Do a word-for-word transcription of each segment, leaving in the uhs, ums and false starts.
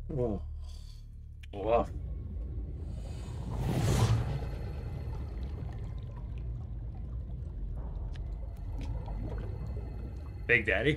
Oh. Whoa. Big Daddy.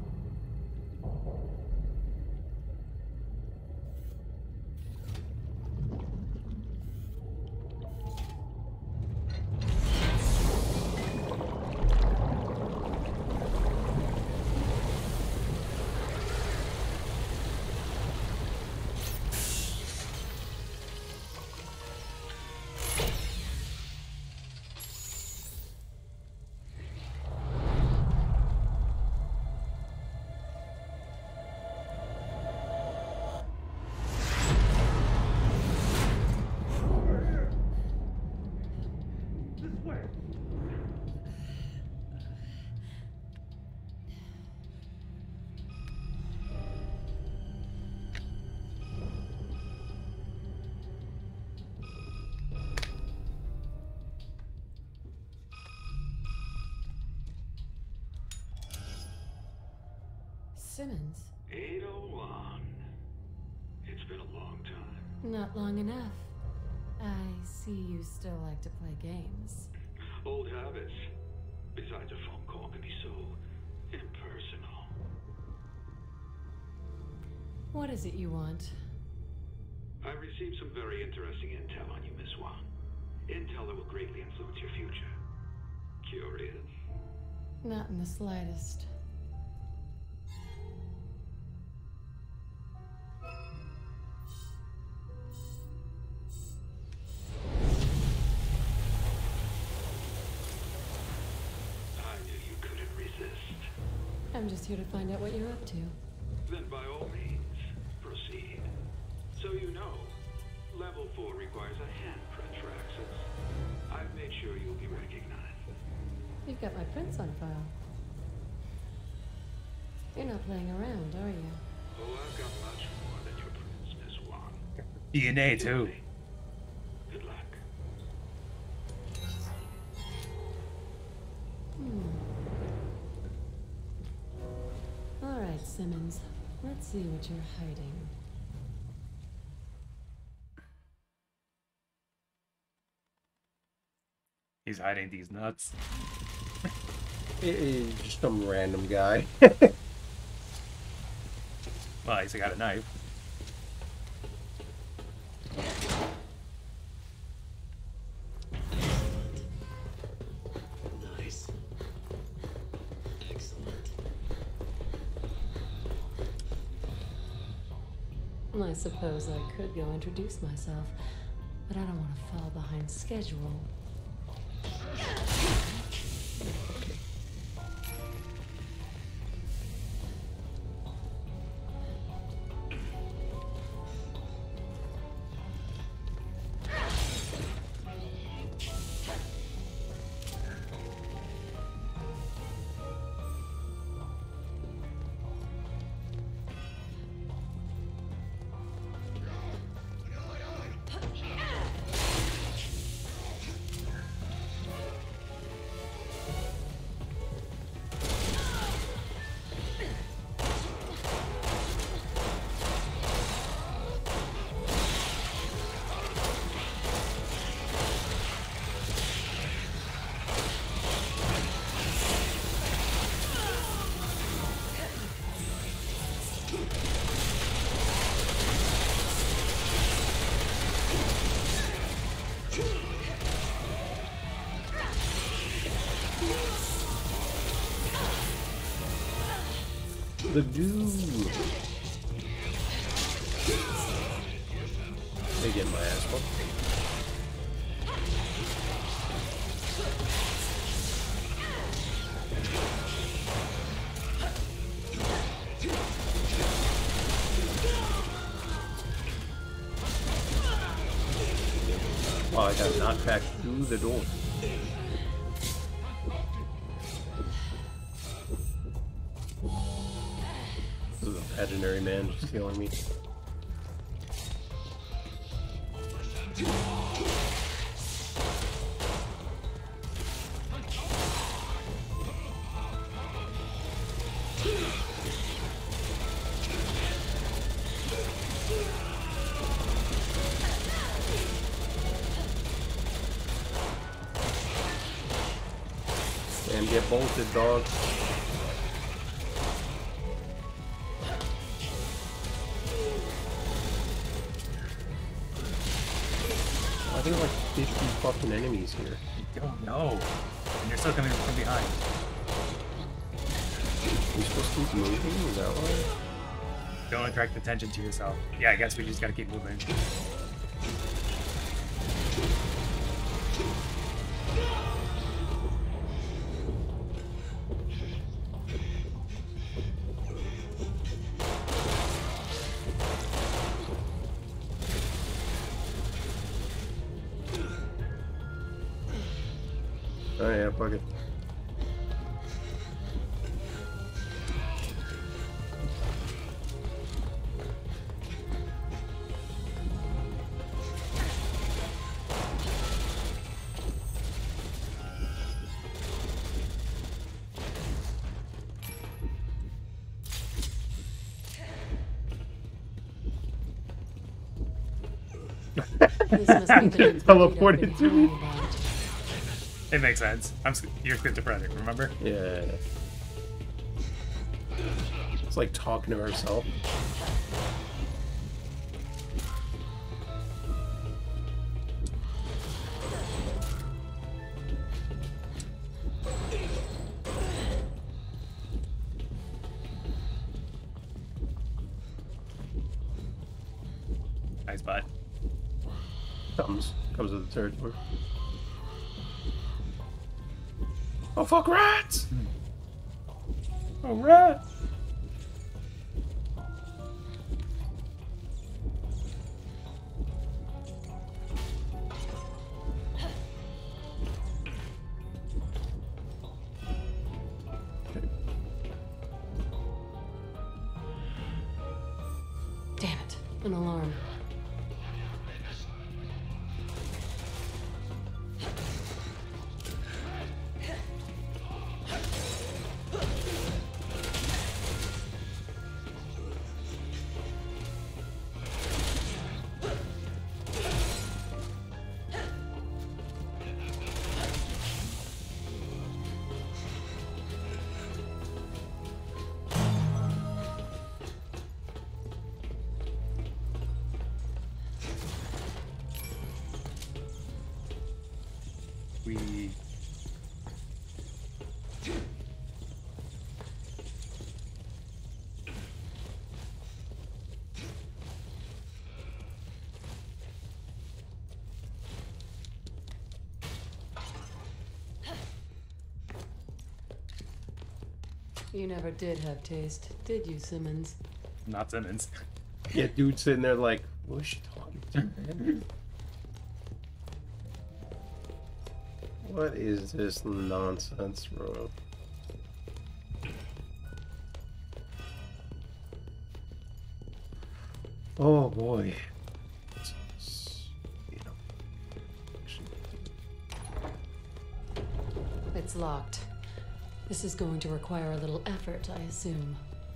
Simmons. eight oh one. It's been a long time. Not long enough. I see you still like to play games. Old habits. Besides, a phone call can be so impersonal. What is it you want? I've received some very interesting intel on you, Miss Wang. Intel that will greatly influence your future. Curious? Not in the slightest. I'm just here to find out what you're up to. Then by all means, proceed. So you know, level four requires a handprint for access. I've made sure you'll be recognized. You've got my prints on file. You're not playing around, are you? Oh, I've got much more than your prints, Miss Wang. D N A too. Good luck. Hmm. All right, Simmons. Let's see what you're hiding. He's hiding these nuts. It is just some random guy. Well, he's got a knife. Nice. Excellent. I suppose I could go introduce myself, but I don't want to fall behind schedule. The dude. They get my ass whooped. Oh, I got knocked back through the door. This is a veterinary man just killing me. bolted, dog. I think like fifty fucking enemies here. You don't know. And you're still coming from behind. You're supposed to keep moving? Is that why? Don't attract attention to yourself. Yeah, I guess we just gotta keep moving. Oh yeah, fuck it. This must be the big Teleported I've to been me. hearing about. It makes sense. I'm sch- you're schizophrenic, remember? Yeah. It's like talking to herself. Nice butt. Comes comes with the territory. Oh fuck rats! Oh rat! Damn it. An alarm. We... You never did have taste, did you, Simmons? Not Simmons. Yeah, dude sitting there like, what is she talking to, man? What is this nonsense, bro? Oh boy. It's locked. This is going to require a little effort, I assume.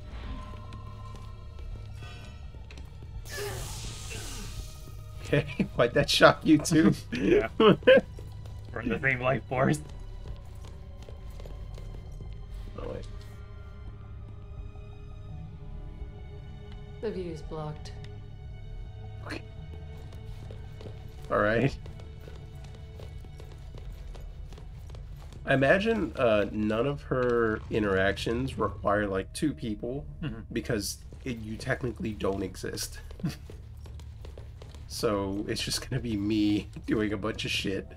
Okay, why'd that shock you too? Yeah. We're in the same life force. Oh wait. The view's blocked. Alright. I imagine uh, none of her interactions require like two people Mm-hmm. because it, you technically don't exist. So it's just gonna be me doing a bunch of shit.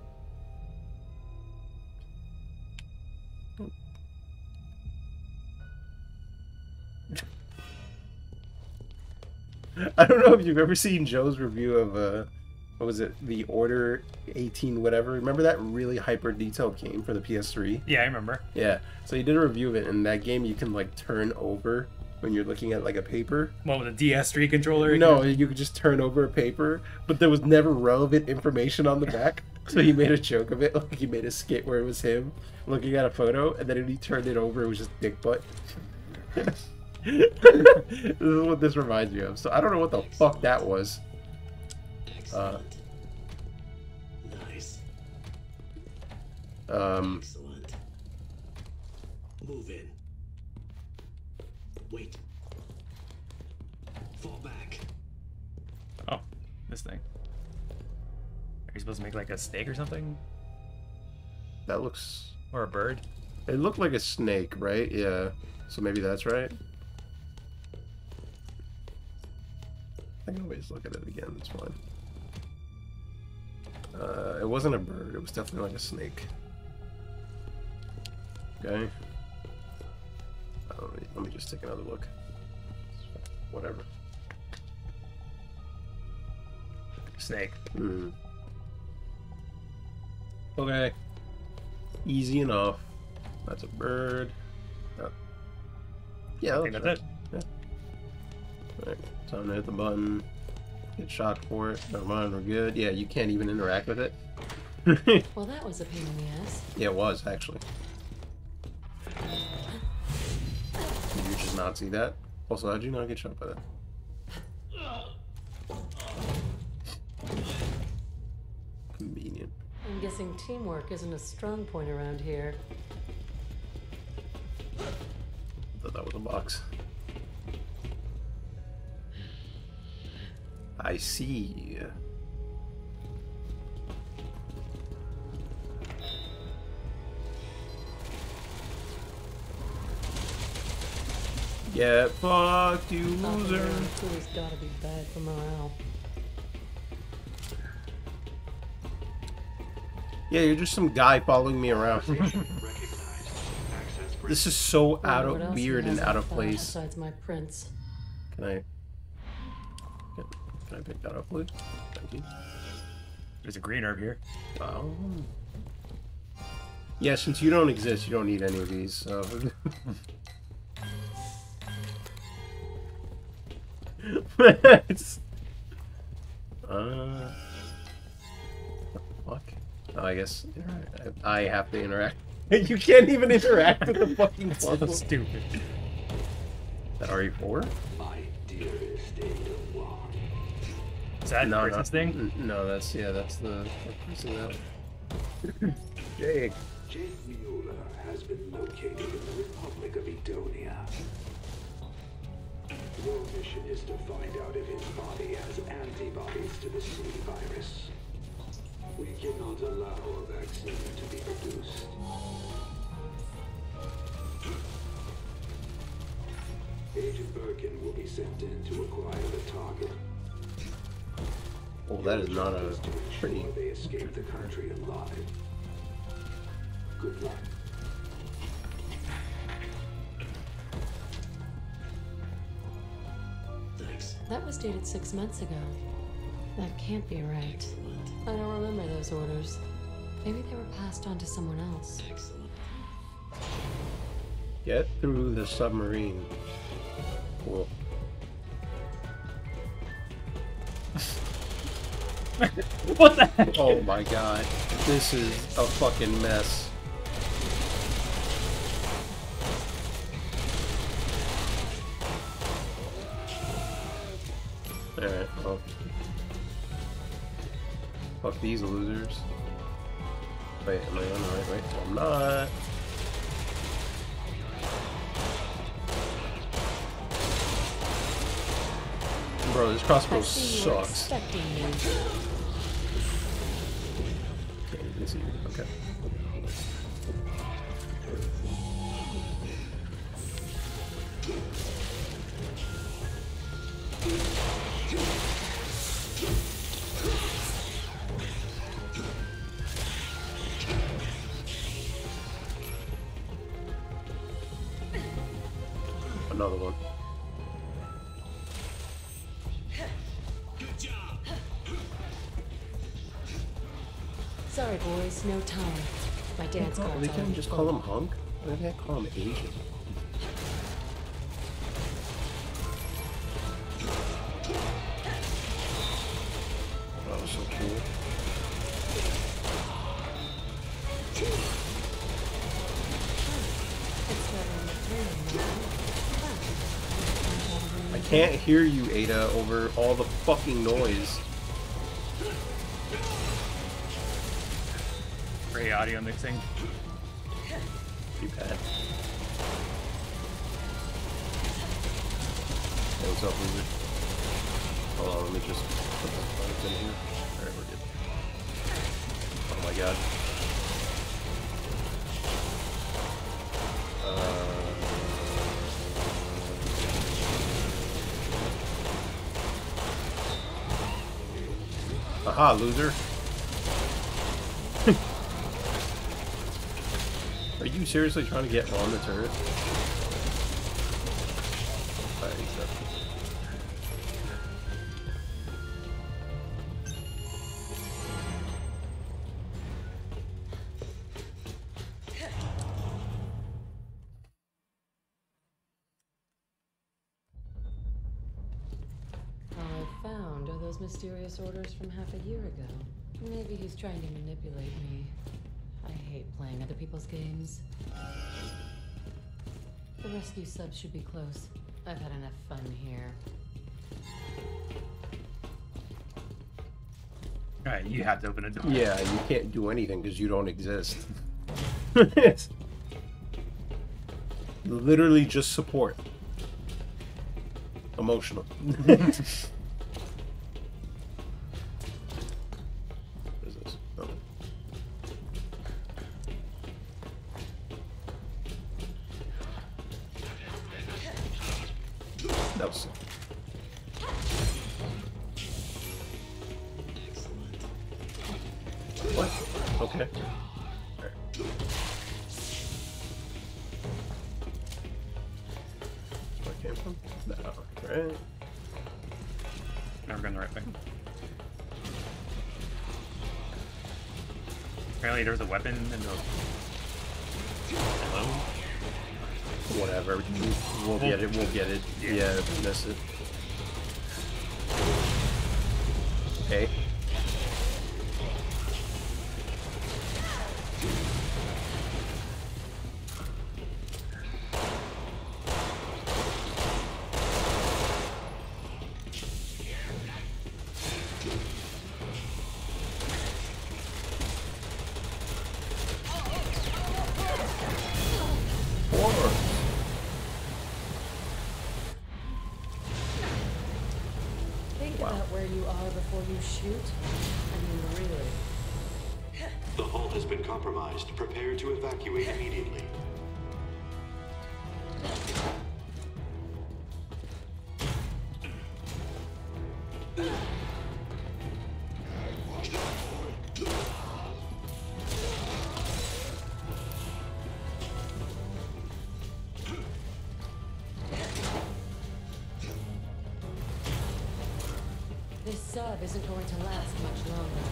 I don't know if you've ever seen Joe's review of uh what was it, the Order eighteen whatever. Remember that really hyper detailed game for the P S three? Yeah, I remember. Yeah. So he did a review of it, and that game you can like turn over when you're looking at like a paper. What, with a D S three controller? No, you could just turn over a paper, but there was never relevant information on the back. So he made a joke of it, like he made a skit where it was him looking at a photo, and then when he turned it over, it was just dick butt. This is what this reminds me of. So I don't know what the fuck that was. Uh, Nice. um, Excellent. Move in. Wait. Fall back. Oh, this thing. Are you supposed to make like a snake or something? That looks... Or a bird? It looked like a snake, right? Yeah. So maybe that's right. I can always look at it again, it's fine. Uh, it wasn't a bird, it was definitely like a snake. Okay. Uh, let, me, let me just take another look. Whatever. Snake. Hmm. Okay. Easy enough. That's a bird. Oh. Yeah, I think that's, that's right. it. Yeah. Alright, time to hit the button. Get shocked for it. Never mind, we're good. Yeah, you can't even interact with it. Well, that was a pain in the ass. Yeah, it was, actually. Did you just not see that? Also, how'd you not get shot by that? Convenient. I'm guessing teamwork isn't a strong point around here. I thought that was a box. I see. Get fucked, you loser. Food's gotta be bad for morale. Yeah, you're just some guy following me around. This is so out What of else weird has and that out of thought place. Besides my prince. Can I? Can, can I pick that up, please? Thank you. There's a green herb here. Oh. Yeah, since you don't exist, you don't need any of these. So. It's, uh. Fuck. Oh, I guess I have to interact. You can't even interact with the fucking So puzzle. stupid. That R E four? My dearest Ada Wong. Is that No, Christmas no. thing? N- No, that's yeah, that's the the person that. Jake. Jake Mueller has been located in the Republic of Edonia. Your mission is to find out if his body has antibodies to the C virus. We cannot allow a vaccine to be produced. Agent Birkin will be sent in to acquire the target. Oh, that is not a Your job is to ensure pretty. they escape the country alive. Good luck. Thanks. That was dated six months ago. That can't be right. Excellent. I don't remember those orders. Maybe they were passed on to someone else. Excellent. Get through the submarine. Cool. What the heck? Oh my god. This is a fucking mess. Alright, well. Fuck these losers. Wait, am I on the right way? No, I'm not. Bro, this crossbow I see you were sucks. expecting me. Can't even see you. Okay. Another one. Good job. Sorry, boys, no time. My dance Oh, card's they can't already just full. call him Hunk? Why did they call him Asian? That was so cool. It's starting to turn. I can't hear you, Ada, over all the fucking noise. Great audio mixing. You bad. Hey, what's up, loser? Hold on, let me just put the buttons in here. Alright, we're good. Oh my god. Uh... Aha, loser. Are you seriously trying to get on the turret? I accept. Those mysterious orders from half a year ago. Maybe he's trying to manipulate me. I hate playing other people's games. The rescue subs should be close. I've had enough fun here. Alright, you have to open a door. Yeah, you can't do anything because you don't exist. Literally just support. Emotional. That was... What? Okay. Right. Where it came from? No. Right. Never going the right way. Apparently there's a weapon in the... Hello? Whatever. We'll get it. We'll get it. Yeah, yeah, if we miss it. Okay. Shoot? I mean, really? The hull has been compromised. Prepare to evacuate immediately. This sub isn't going to last much longer.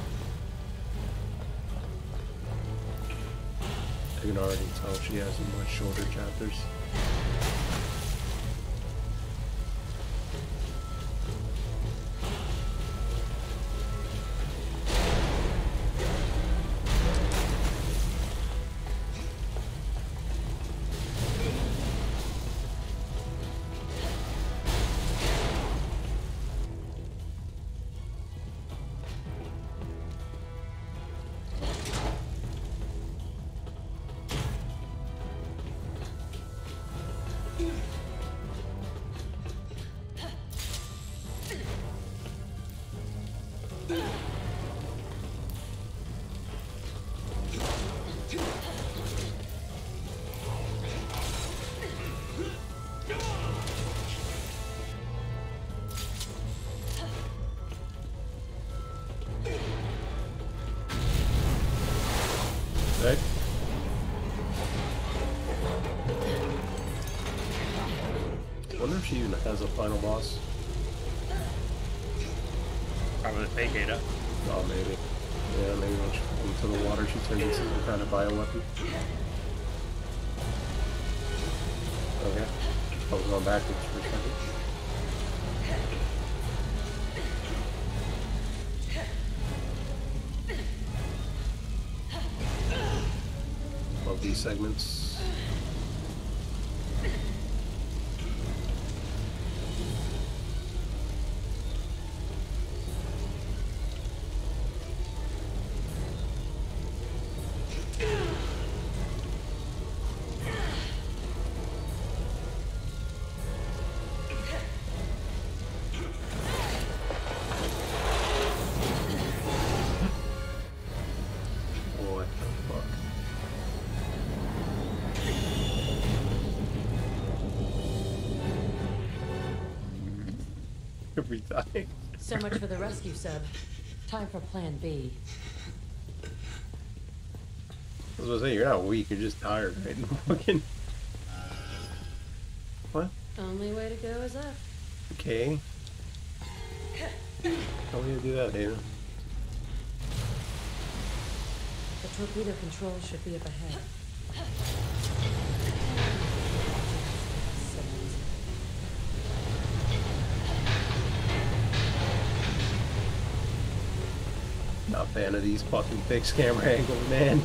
I can already tell she has much shorter chapters. Okay. I wonder if she even has a final boss. Probably fake Ada. Oh, maybe. Yeah, maybe when she comes into the water, she turns into some kind of bioweapon. Okay. I was going backwards for a second. Love these segments. Every time. So much for the rescue sub. Time for plan B. I was gonna say, you're not weak, you're just tired, right? Fucking. What? Only way to go is up. Okay. How are we gonna do that, Dana? The torpedo control should be up ahead. Not a fan of these fucking fixed camera angles, man.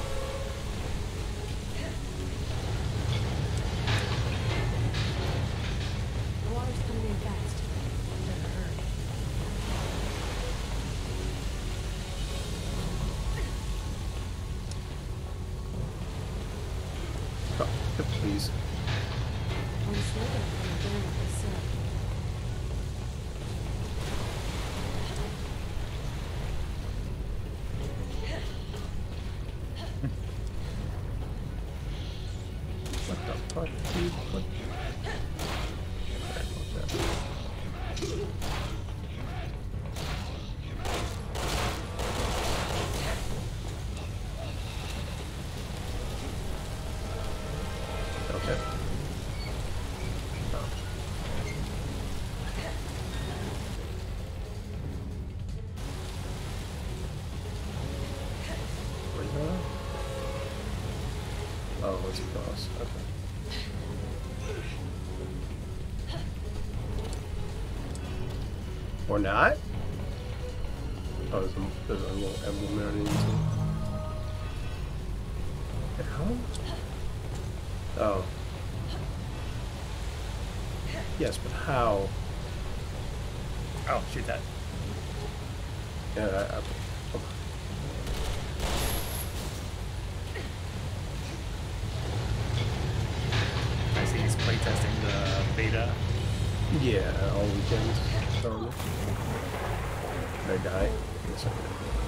The water's coming in fast. Better hurry. Oh, please. One slip and I'm down with the sub. What the fuck, dude? What? Alright, fuck that. Okay. Oh. Where's that? Oh, what's it cost? Okay. Or not? Oh, there's a, there's a little emblem there I need to. How? Oh. Yes, but how? Oh, shoot that. Yeah, I, I, I see he's playtesting the beta. yeah, all weekends. Um, I die. Yes, I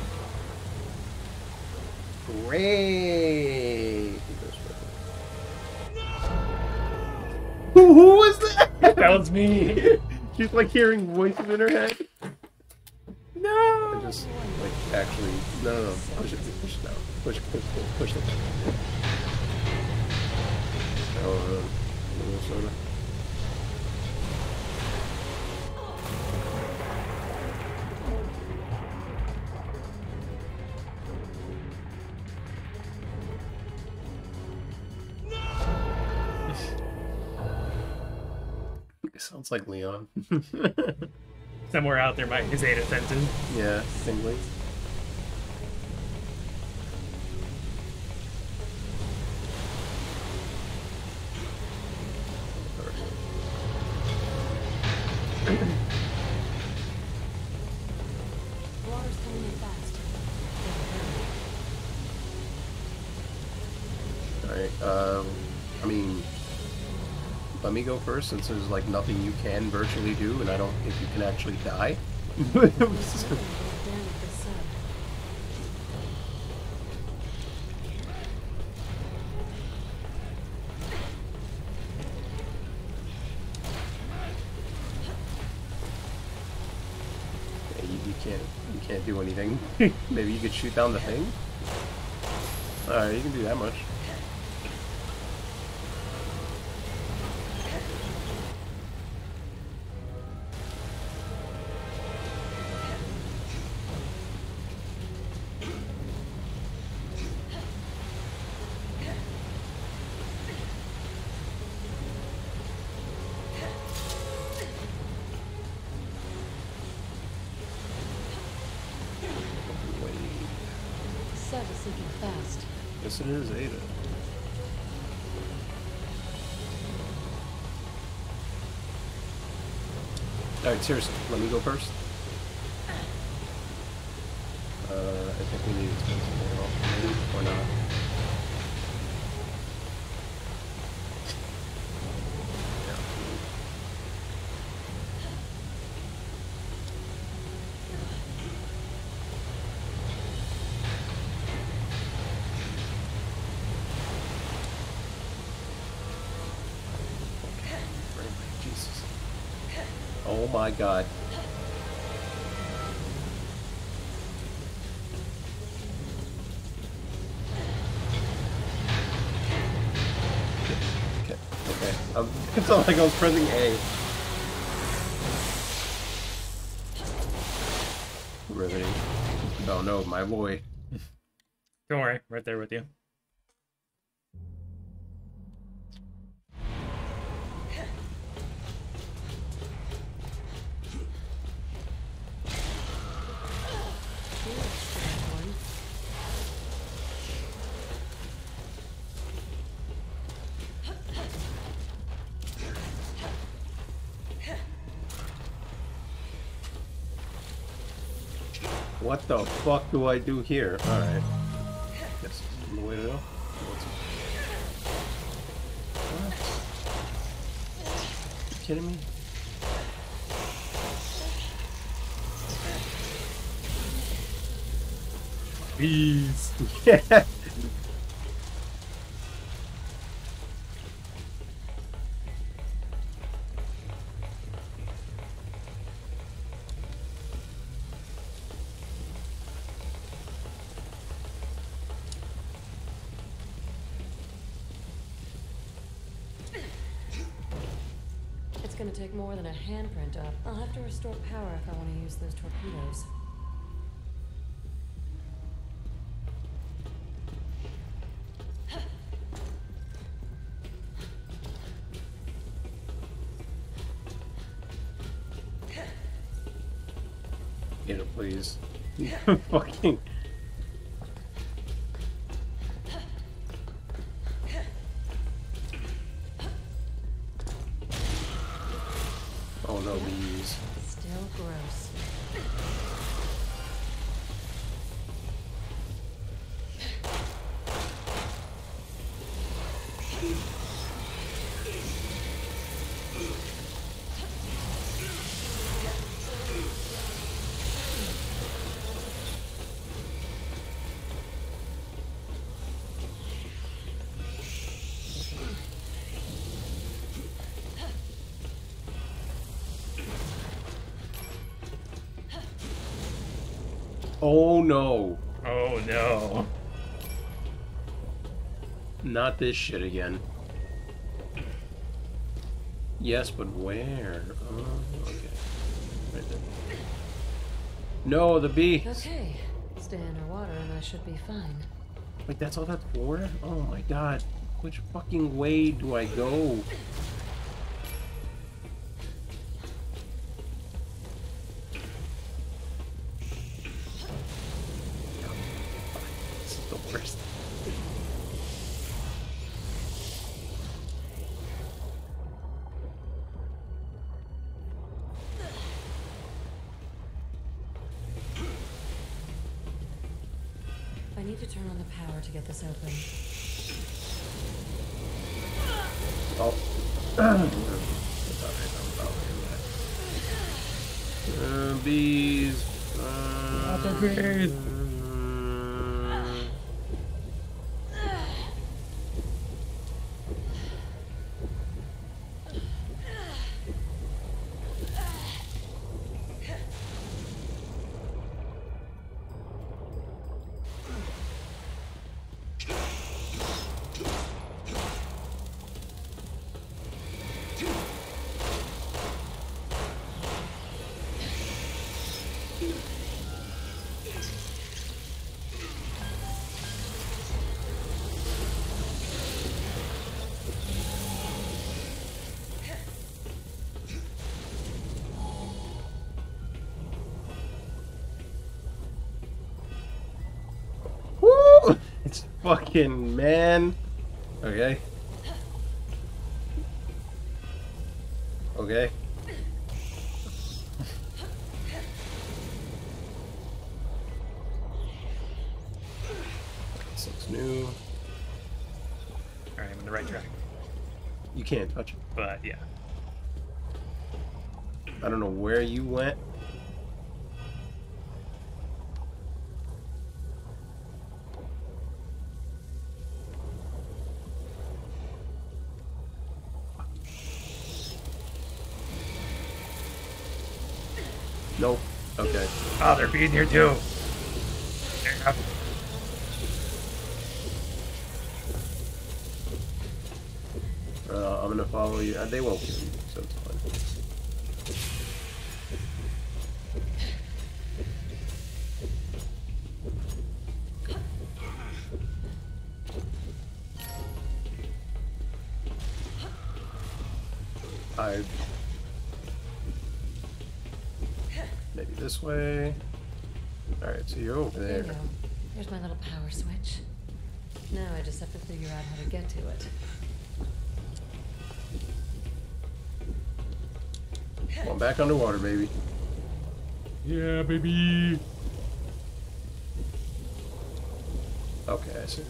did. Great. Who, who was that? That was me. She's like hearing voices in her head. No. I just like actually no no no push it push it down push push push, push it. Oh, uh, Minnesota. It sounds like Leon. Somewhere out there by his Ada sentence. Yeah, singly. The water's coming in fast. Better hurry. Alright, um, I mean, let me go first since there's like nothing you can virtually do and I don't think you can actually die. Down with the sub. Yeah, you, you can't you can't do anything. Maybe you could shoot down the thing? Alright, you can do that much. The sub is sinking fast. Yes, it is, Ada. Alright, seriously, let me go first. Uh, I think we need to spend some more off, maybe, or not. Jesus. Oh my god. Okay, okay. Um, it's not like I was pressing A. Riveting. Oh no, my boy. Don't worry, right there with you. What the fuck do I do here? Alright. Guess this is the way to go. What? You kidding me? Peace. Yeah. It's gonna take more than a handprint up. I'll have to restore power if I want to use those torpedoes. Get it, please. Fucking. Oh no, bees. Still gross. Oh no. Oh no. Not this shit again. Yes, but where? Oh, okay. Right there. No, the bee. Okay. Stay underwater and I should be fine. Wait, that's all that's for? Oh my god. Which fucking way do I go? This is the worst. I need to turn on the power to get this open. Oh. uh, bees. Uh, bees. Woo! It's fucking man. Okay. Okay. This looks new. Alright, I'm on the right track. You can't touch it. But yeah. I don't know where you went. Nope. Okay. Oh, they're being here too. Yeah. Uh, I'm gonna follow you. Uh, they won't kill you, so it's fine. I maybe this way. All right, so you're over There there. you go. Here's my little power switch. Now I just have to figure out how to get to it. Come on, back underwater, baby. Yeah, baby. Okay, I see.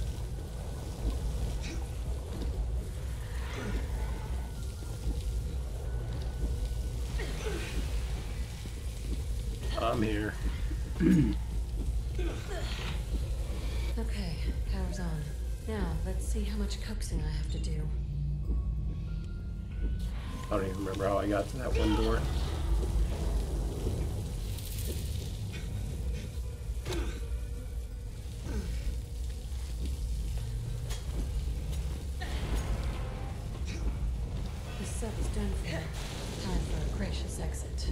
I'm here. Okay, power's on. Now, let's see how much coaxing I have to do. I don't even remember how I got to that one door. The sub is done for. Time for a gracious exit.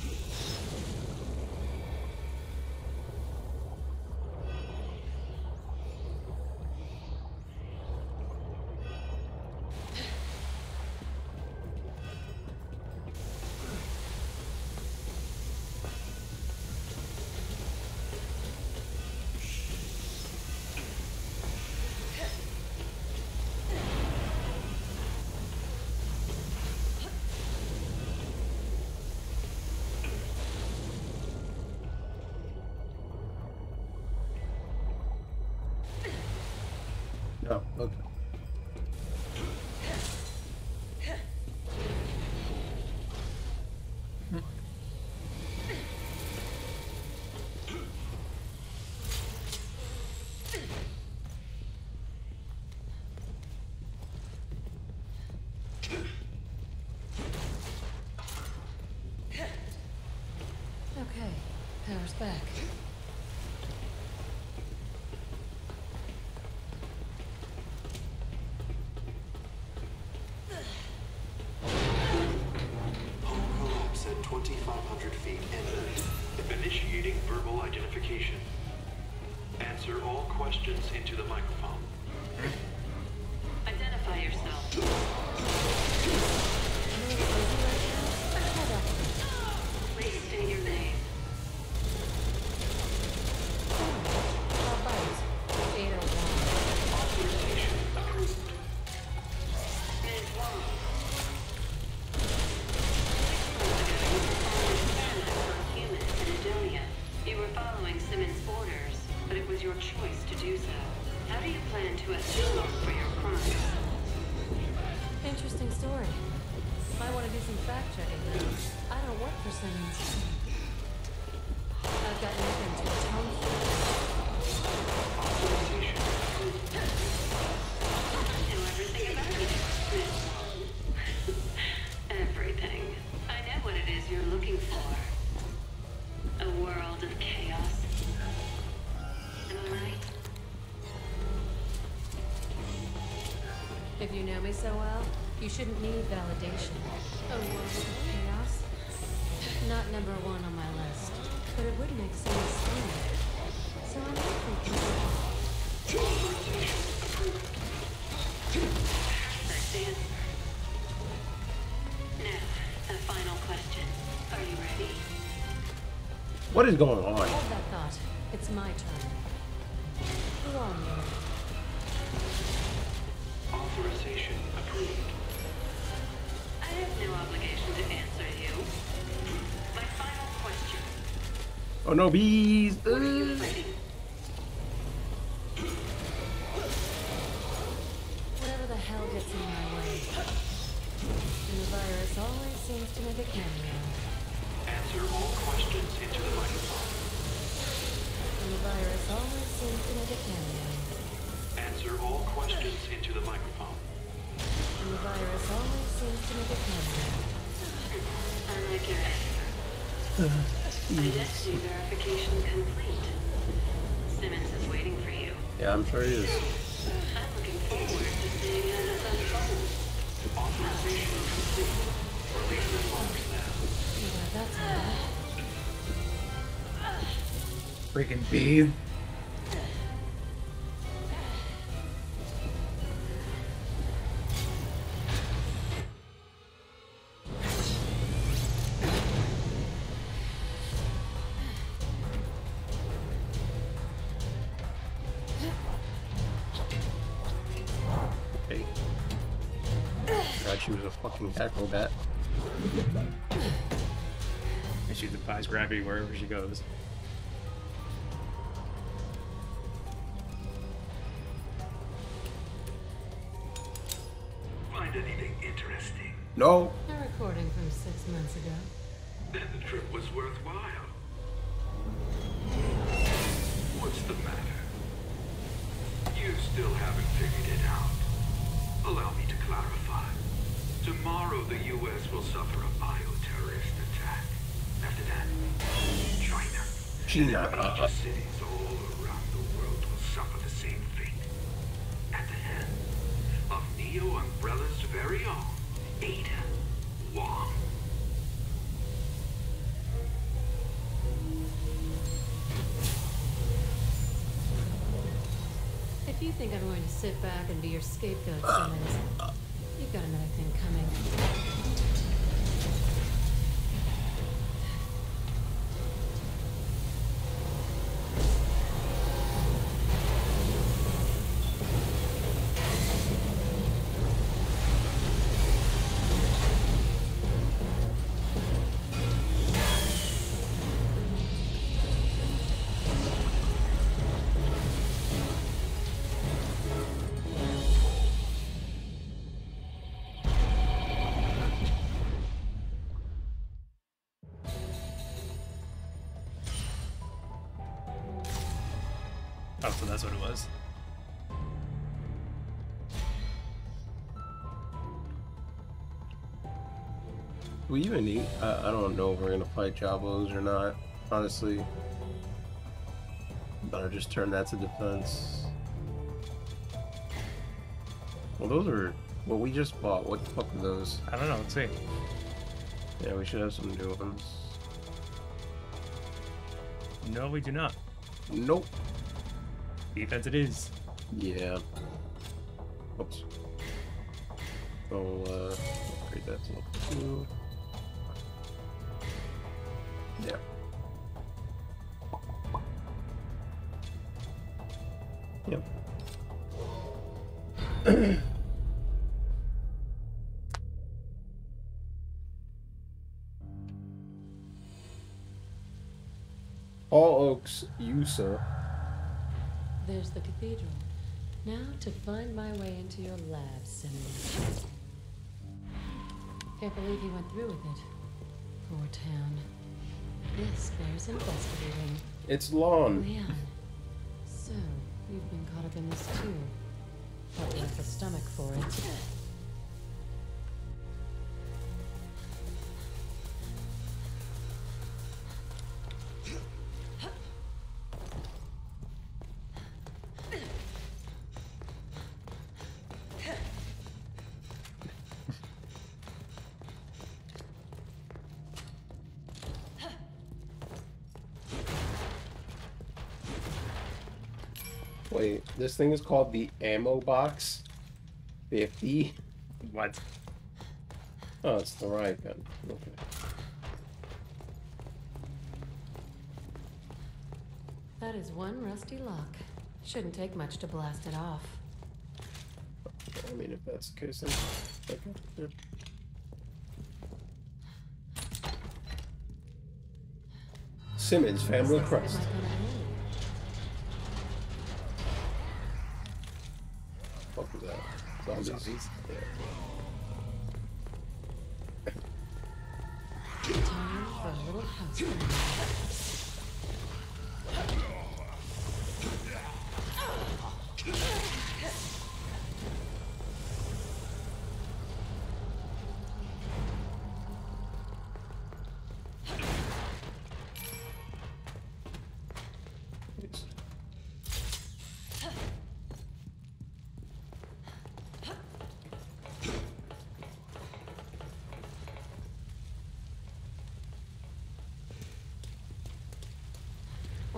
Oh, okay. Okay, power's back. Hull collapse at twenty-five hundred feet imminent. Initiating verbal identification. Answer all questions into the microphone. Identify yourself. Please state your name. Authorization approved. Miz Wong. For human in Edonia. You were following Simmons' orders, but it was your choice to do so. How do you plan to atone for your crimes? Interesting story. Might want to do some fact checking though. I don't work for Simmons. I've got nothing to atone for. Authorization approved. I know everything about you, Miz Wong. Everything. I know what it is you're looking for. A world of chaos. Am I right? If you know me so well, you shouldn't need validation. A world of chaos? Not number one on my list, but it would make sense soon. So I'm not thinking. Authorization approved. Perfect answer. Now, a final question. Are you ready? What is going on? Hold that thought. It's my turn. Who are you? Authorization approved. I have no obligation to answer you. My final question. Oh no, bees! What are you Uh. fighting? Whatever the hell gets in my way. And the virus always seems to make a cameo. Answer all questions into the microphone. And the virus always seems to make a cameo. Answer all questions into the microphone. And the virus always seems to make a cameo. I like your answer. Identity verification complete. Simmons is waiting for you. Yeah, I'm sure he is. I'm looking forward to seeing how this unfolds. Authorization complete. Release the box now. Yeah, that's all. Freaking bees. Hey. God, she was a fucking acrobat. And she defies gravity wherever she goes. Find anything interesting? No. A recording from six months ago. Then the trip was worthwhile. What's the matter? You still haven't figured it out. Allow me to clarify. Tomorrow the U S will suffer a bioterrorist attack. After that, China. China. And major cities all around the world will suffer the same fate. At the hands of Neo Umbrella's very own Ada Wong. If you think I'm going to sit back and be your scapegoat, Simmons, you've got another thing coming. Oh, so that's what it was. We even eat. I, I don't know if we're gonna fight Jabos or not. Honestly, better just turn that to defense. Well, those are what we just bought. What the fuck are those? I don't know. Let's see. Yeah, we should have some new ones. No, we do not. Nope. Defense it is. Yeah. Oops. Oh, uh, upgrade that to level two. Yeah. Yep. All Oaks, U S A. There's the cathedral. Now to find my way into your lab, Simmons. Can't believe he went through with it. Poor town. This bears investigating. It's lawn. Leon. So, you've been caught up in this too. Thought you had the stomach for it. Wait, this thing is called the ammo box fifty. What? Oh, it's the riot gun. Okay. That is one rusty lock. Shouldn't take much to blast it off. I mean, if that's the case, then okay. Yeah. Simmons Family Looks like Crest. it might come in handy. What was that? Zombies. Zombies. Yeah. Time for a little house cleaning.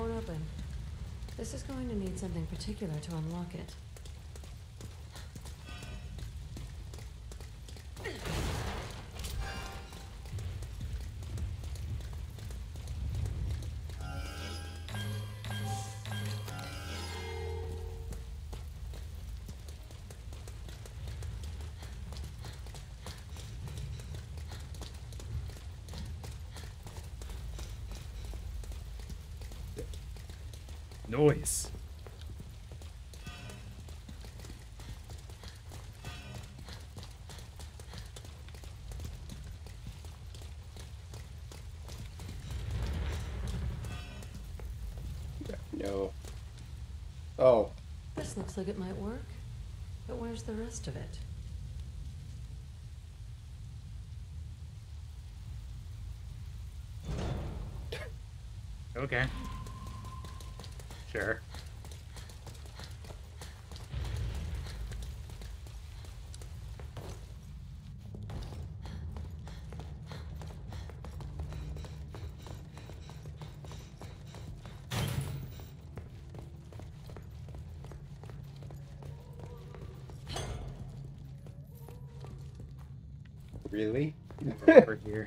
Won't open. This is going to need something particular to unlock it. Noise. No. Oh. This looks like it might work. But where's the rest of it? Okay. Sure. Really? Over here.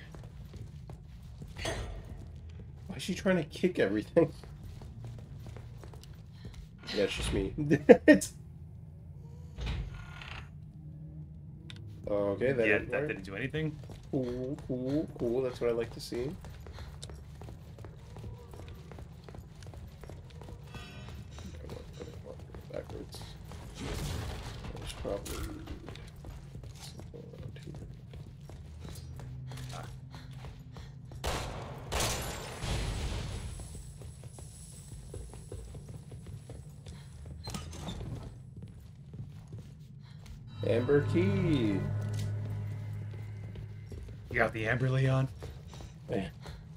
Why is she trying to kick everything? Yeah, it's just me. It's... Okay, that Yeah, didn't that work. didn't do anything. Cool, cool, cool. That's what I like to see. Backwards. There's probably something around here. Amber key. You got the Amber Leon? Man.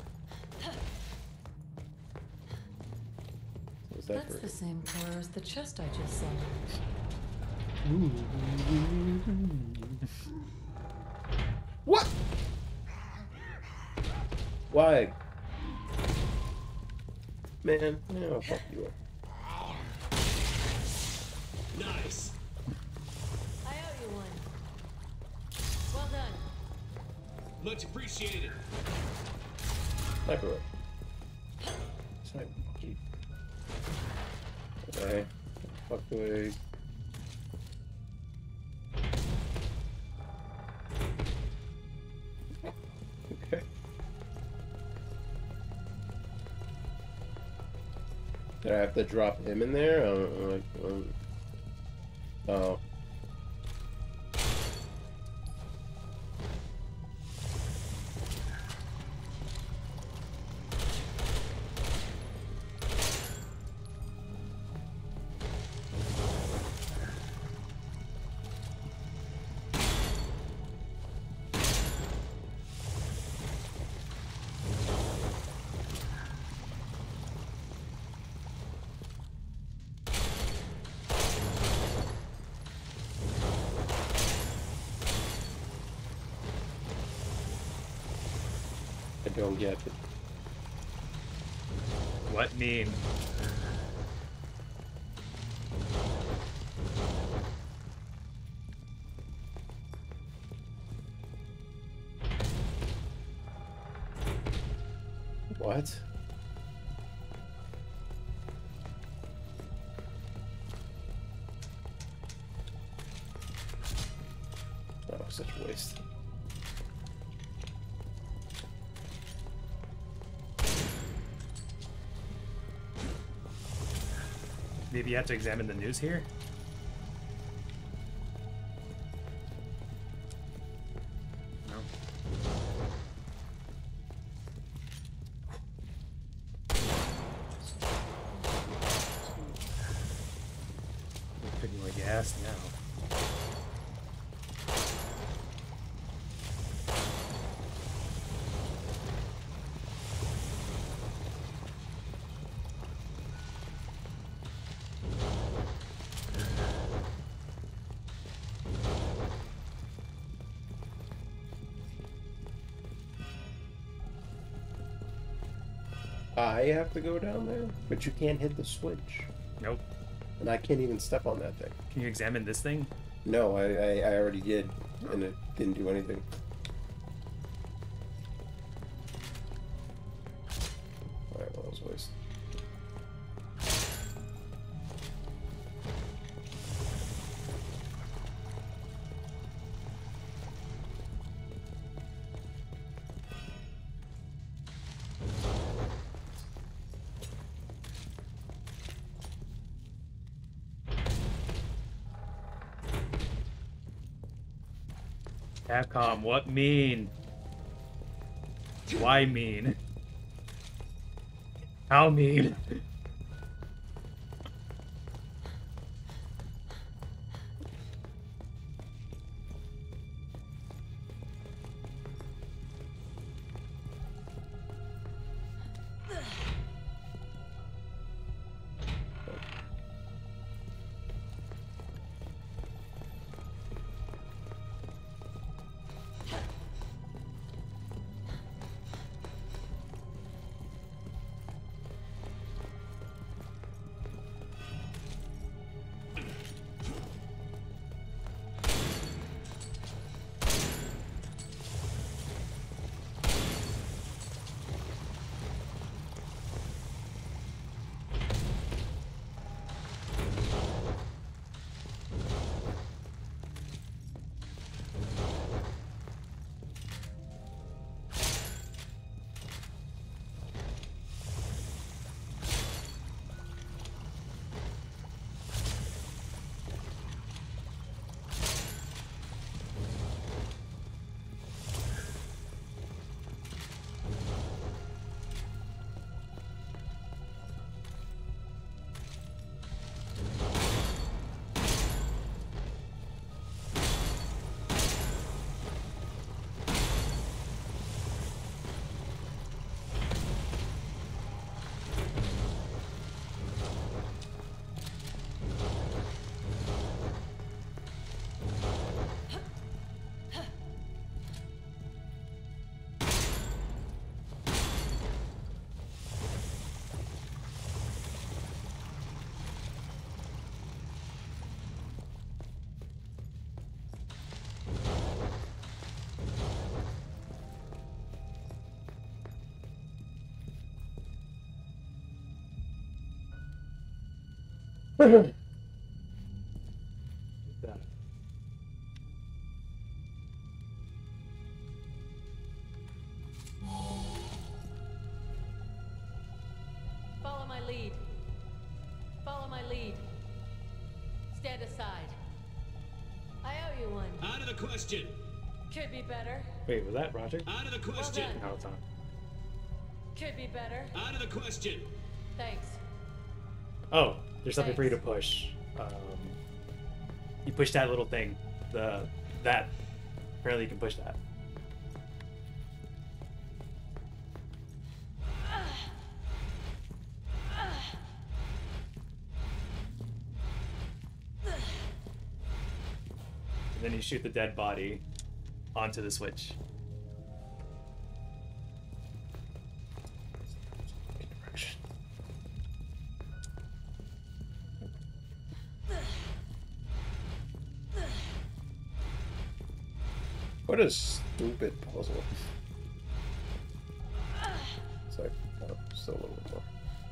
What's that That's for? the same color as the chest I just saw. What? Why? Man, no, fuck you up. Nice. I owe you one. Well done. Much appreciated. Sniper rifle. Sniper. Okay. Fuck away. Okay. Did I have to drop him in there? Uh, like, um, oh. I don't get it. What mean? What? Oh, such a waste. Maybe you have to examine the news here? No. I'm picking my gas now. I have to go down there, but you can't hit the switch, Nope. and I can't even step on that thing. Can you examine this thing? No, I I, I already did, and it didn't do anything. All right, well, that was a waste. Capcom, what mean? Why mean? How mean? Follow my lead. Follow my lead. Stand aside. I owe you one. Out of the question. Could be better. Wait, was that Roger? Out of the question. done. No, it's not. Could be better. Out of the question. Thanks. Oh, there's something for you to Thanks. push. Um, you push that little thing. The that. Apparently, you can push that. And then you shoot the dead body onto the switch. What a stupid puzzle. It's like, oh, still a little bit more.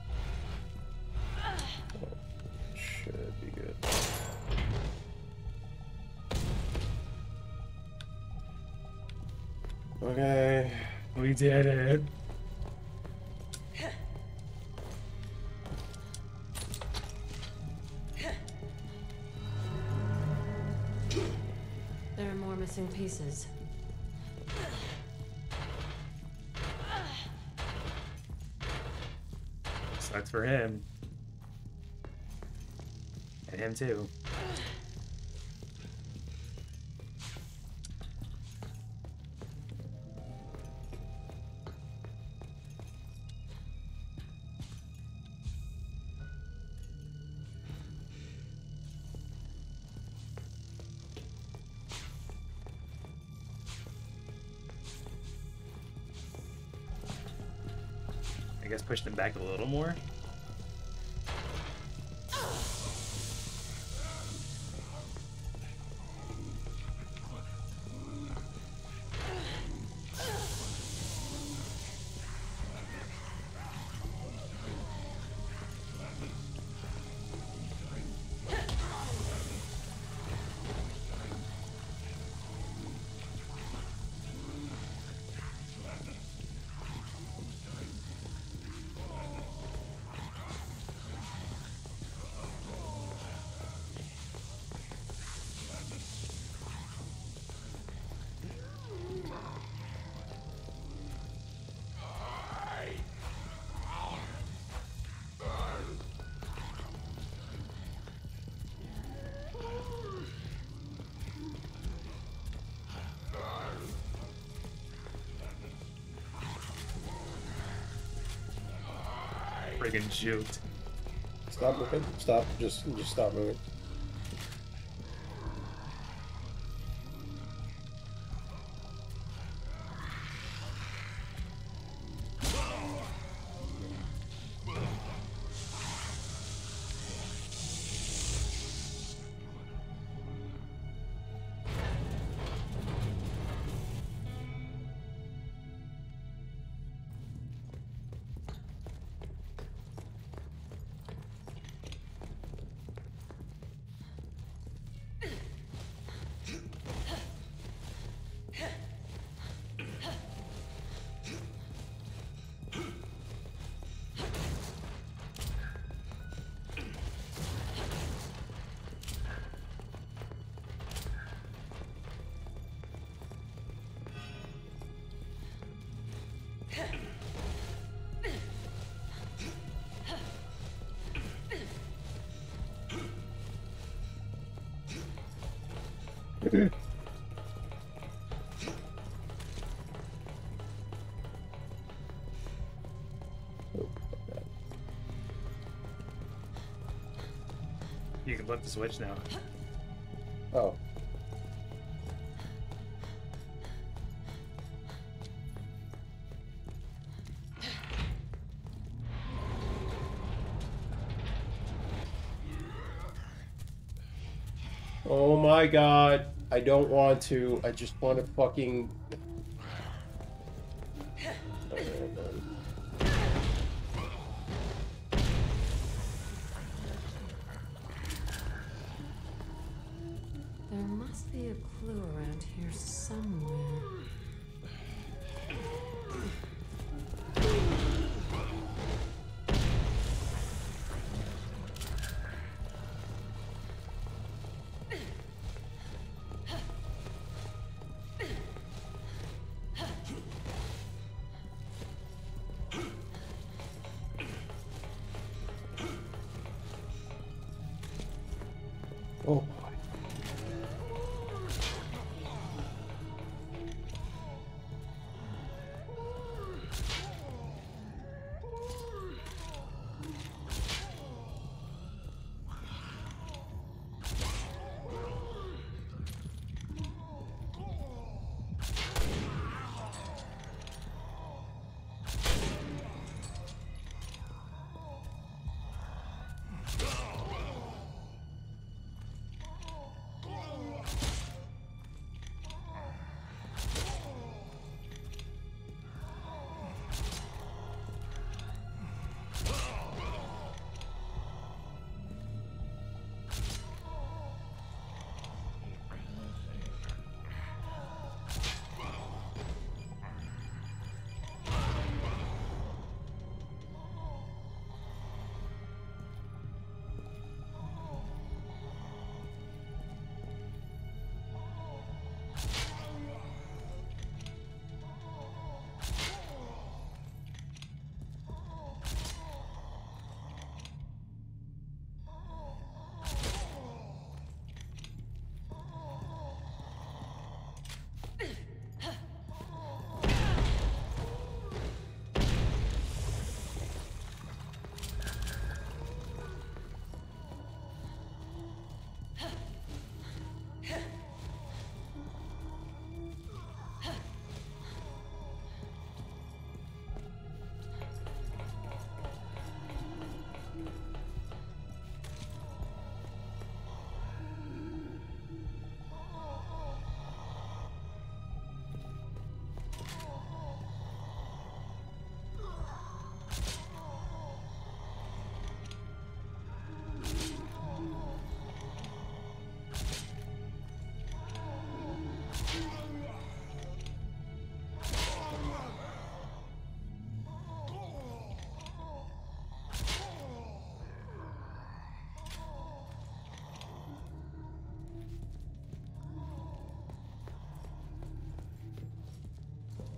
Oh, should be good. Okay. We did it. There are more missing pieces. Sucks for him. And him too. I guess pushed him back a little more. Friggin' juked. Stop moving. Stop. Just, just stop moving. You can flip the switch now. Oh. Oh my god. I don't want to. I just want to fucking... There must be a clue around here somewhere.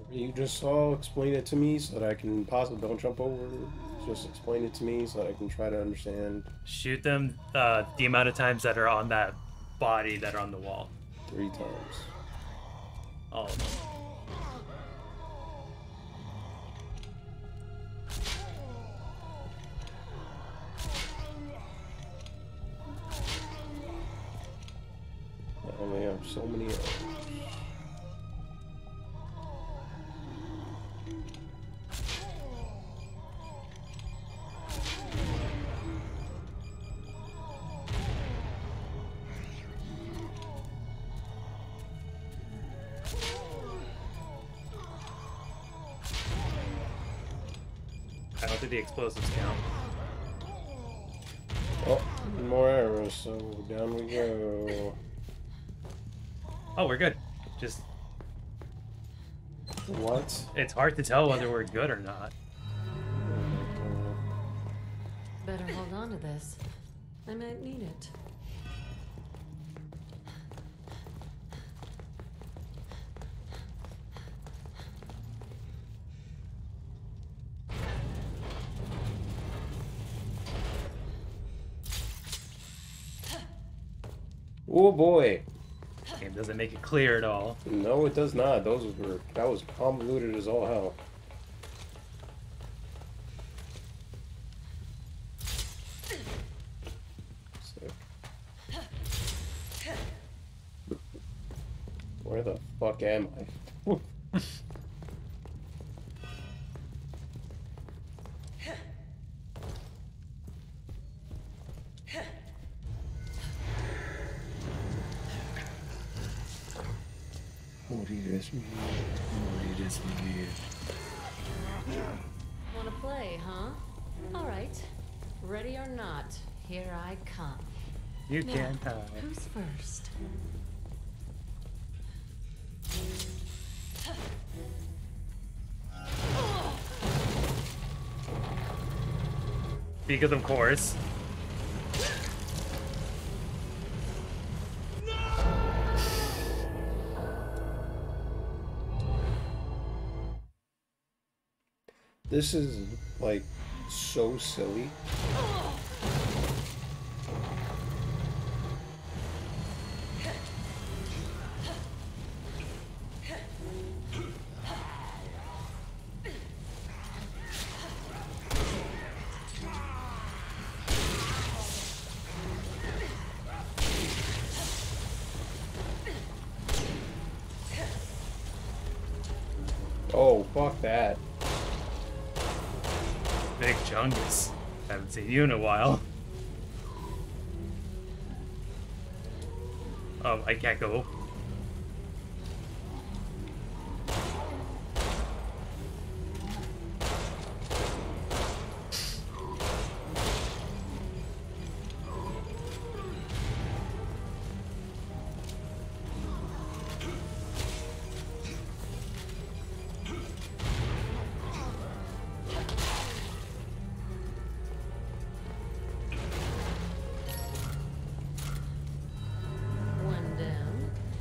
You just saw. Explain it to me so that I can possibly don't jump over. Just explain it to me so that I can try to understand. Shoot them uh, the amount of times that are on that body that are on the wall. Three times. All of them. I only have so many arrows. I don't think the explosives count. Oh, more arrows, so down we go. Oh, we're good. Just, What? it's hard to tell whether we're good or not. Better hold on to this. I might need it. Oh boy. Game doesn't make it clear at all. No, it does not. Those were that was convoluted as all hell. Sick. Where the fuck am I? Wanna play, huh? Alright. Ready or not, here I come. You Now, can't hide. who's first? Because of course. This is like so silly. Oh, fuck that. Big Chungus. Haven't seen you in a while. Oh, I can't go. One down.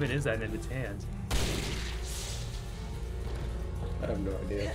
even is that in its hand? I have no idea.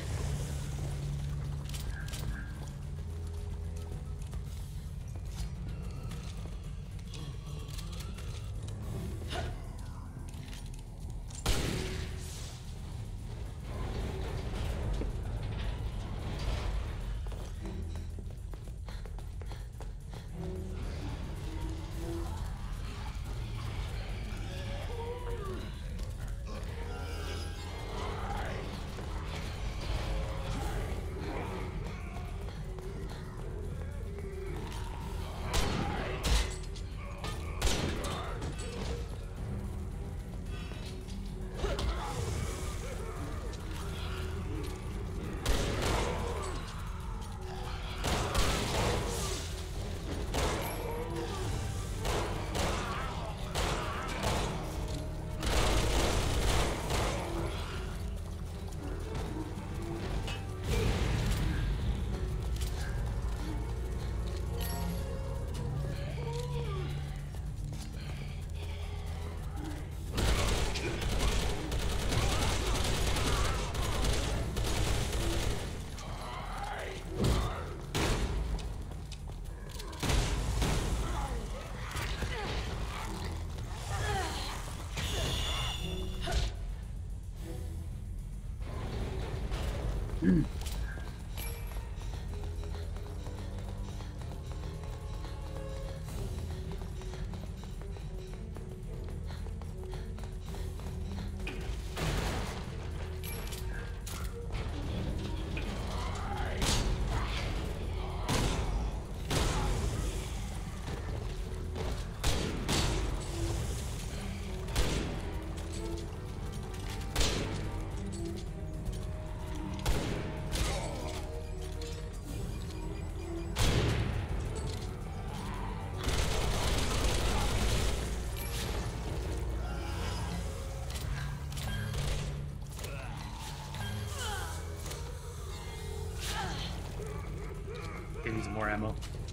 Give me some more ammo.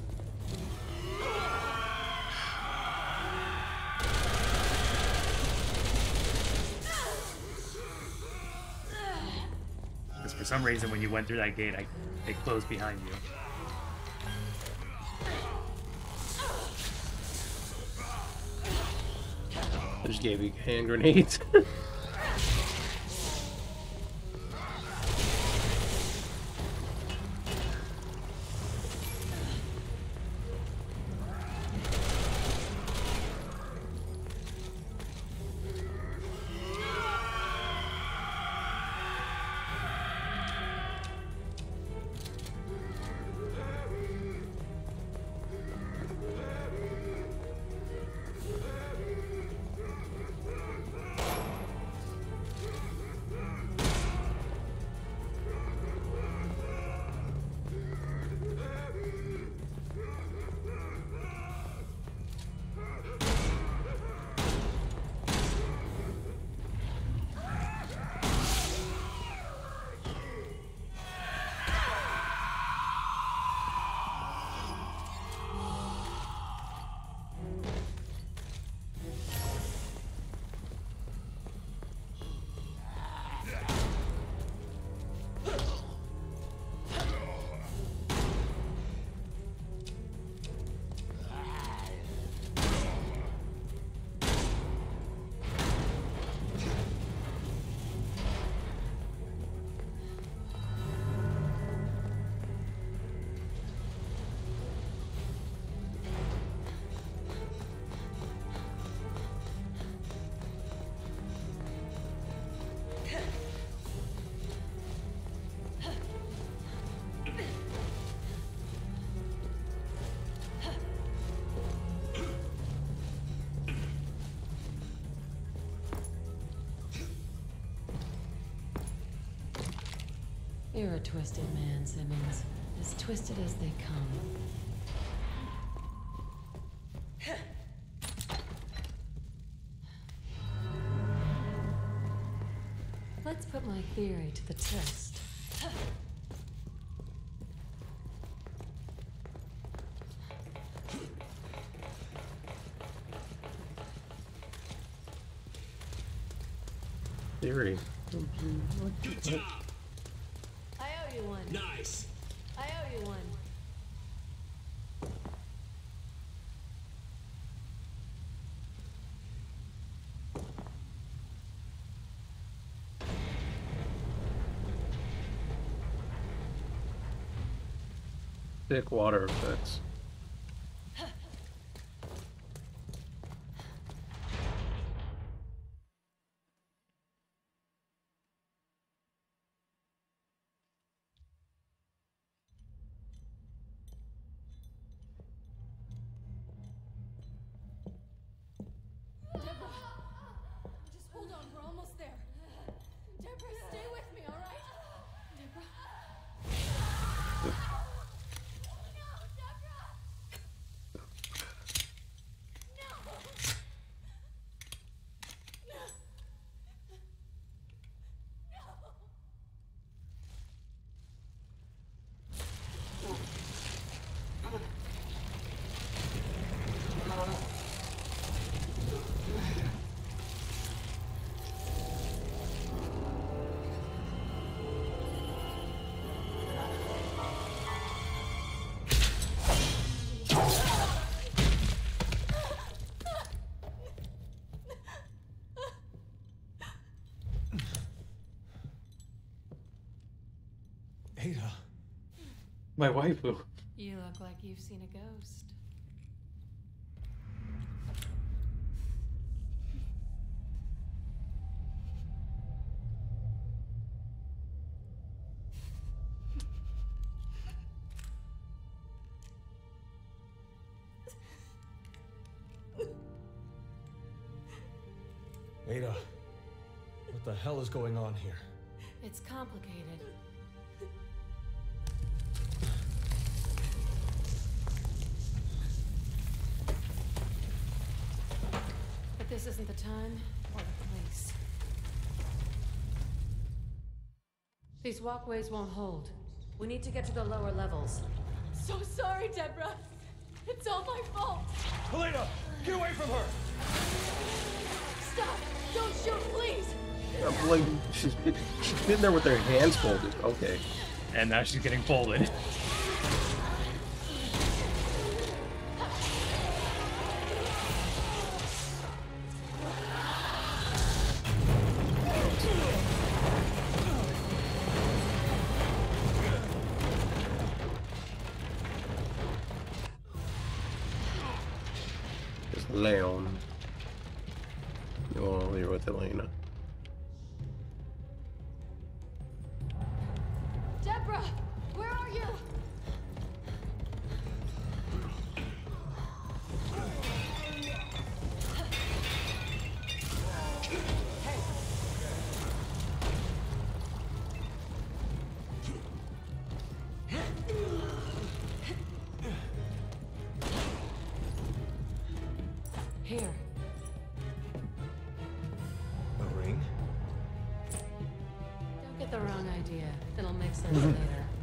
Because for some reason, when you went through that gate, I it closed behind you. I just gave you hand grenades. You're a twisted man, Simmons. As twisted as they come. Let's put my theory to the test. Good job. I owe you one. Nice. I owe you one. Thick water effects. Just hold on, we're almost there. Deborah, stay with me, all right? Deborah. No, Deborah! No! Ada. My waifu. You look like you've seen a ghost. Ada. What the hell is going on here? It's complicated. But this isn't the time or the place. These walkways won't hold. We need to get to the lower levels. So sorry, Deborah. It's all my fault. Helena, get away from her! Stop! Don't shoot, please! I'm like, she's, she's been there with her hands folded. Okay. And now she's getting folded. It's Leon. Oh, you're with Elena. Deborah! Where are you? Here. A ring? Don't get the wrong idea. It'll make sense later.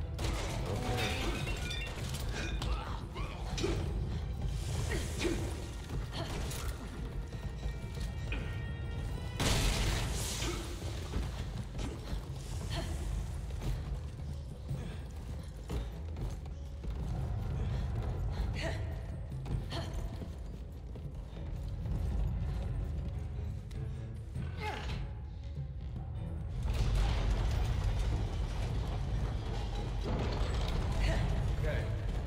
Okay.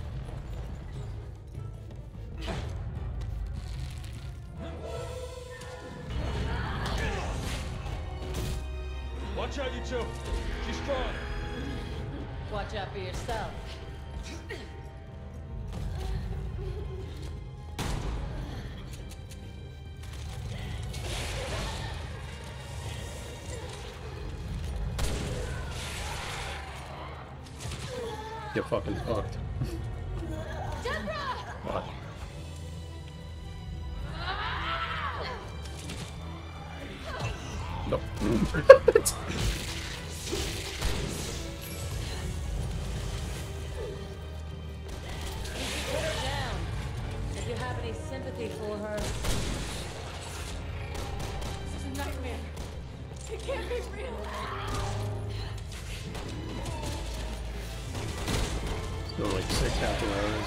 Watch out, you two. She's strong. Watch out for yourself. You're fucking fucked. Deborah! What? No. Put her down. If you have any sympathy for her. This is a nightmare. It can't be real. Going like six happy hours.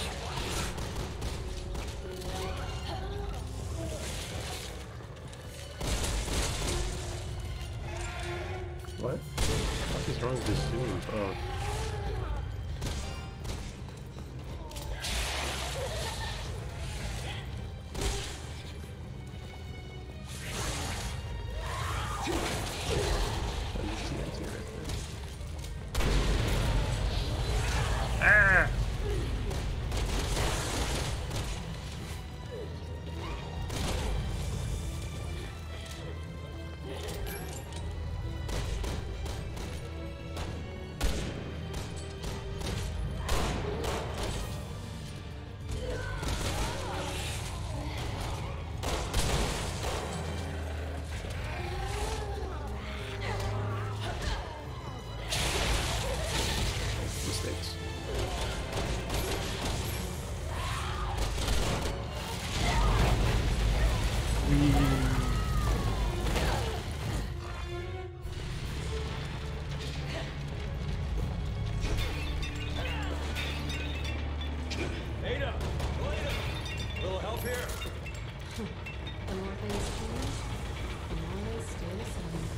What? What is wrong with this Zoom? Oh. Ah! Mistakes. Ada! Elena! Little help here? The more things change, the more they stay the same.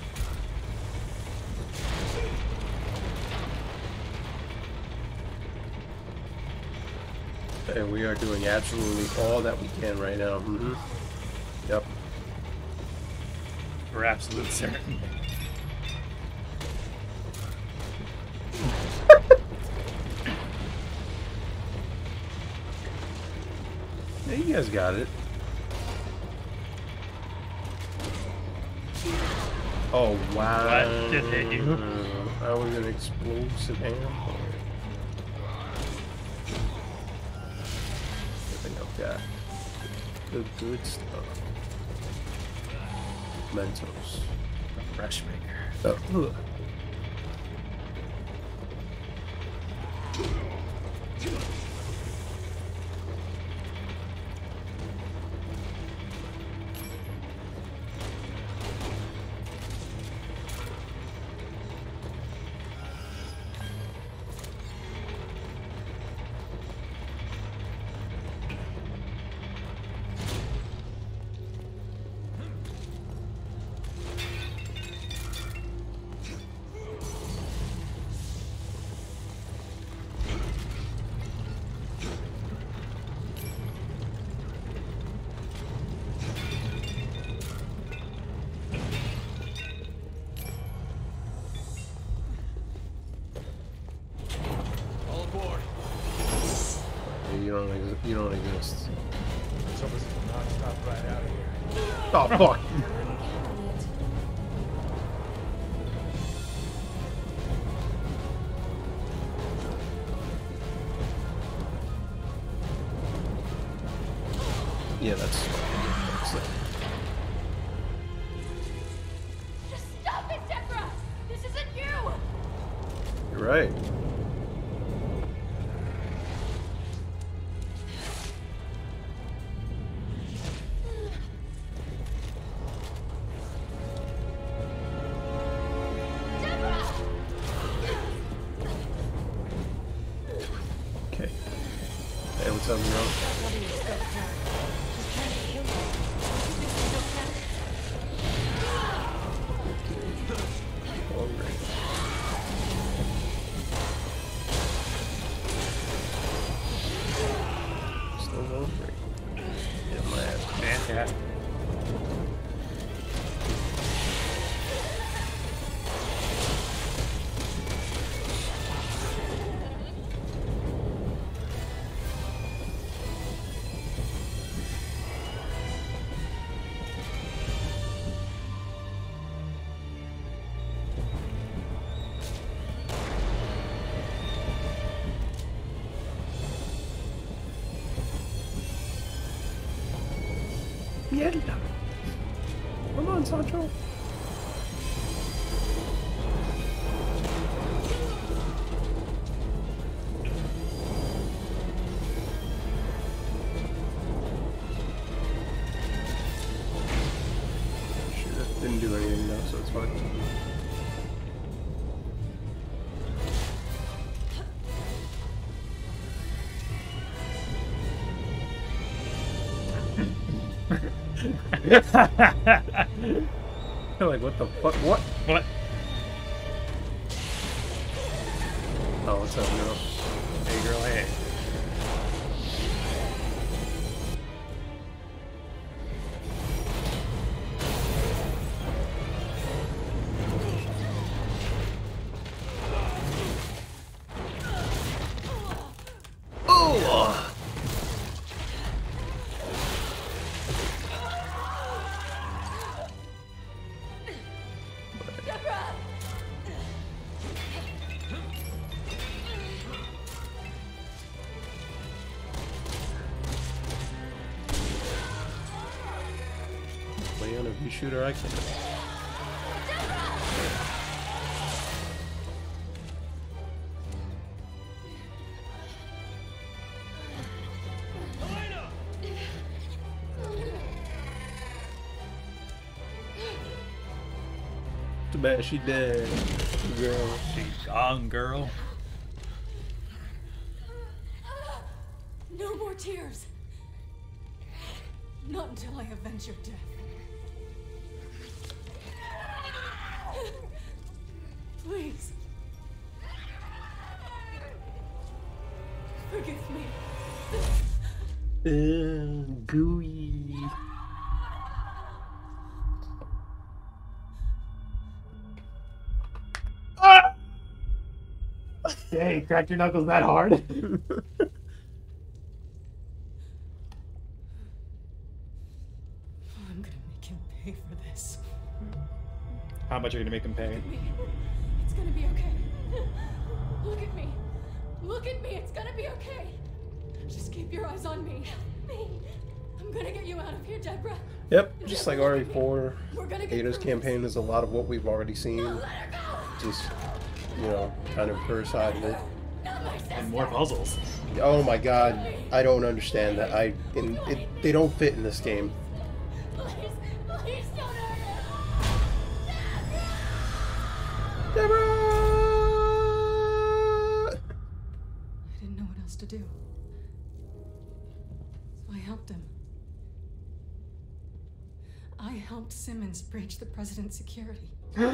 And we are doing absolutely all that we can right now. Mm-hmm. Yep. For absolute certain. Yeah, you guys got it. Oh, wow. What just hit you? That was an explosive hammer. I think I've got the good stuff. Mentos. Fresh maker. Oh, ugh. All aboard. You don't exist. You don't exist. Let's hope this is not stop right out of here. Oh fuck! Yeah, that's. that's it. Just stop it, Deborah! This isn't you! You're right. Okay. Hey, what's up, bro? All right. Still hungry. Get my ass. Fantastic. Mierda. Come on, Sancho. Sure, didn't do anything though, so it's fine. Like, what the fuck? What? What? Oh, what's up, girl? Hey, girl, hey. Oh! Play on a view shooter, I can't. Too bad she dead, girl. She's gone, girl. No more tears. Not until I avenge your death. Please. Forgive me. Uh, gooey. Ah! Hey, cracked your knuckles that hard? I'm gonna make him pay for this. How much are you gonna make him pay? Me. It's gonna be okay. Look at me. Look at me. It's gonna be okay. Just keep your eyes on me. Me. I'm gonna get you out of here, Deborah. Yep, just like R E four, We're gonna get Ada's through campaign is a lot of what we've already seen. this. Let her go. Just, you know, kind of her side of it. Not my sister. And more puzzles. Oh my god, I don't understand that. I in, it, they don't fit in this game. Please, please don't hurt her. Deborah! I didn't know what else to do. So I helped him. I helped Simmons breach the president's security.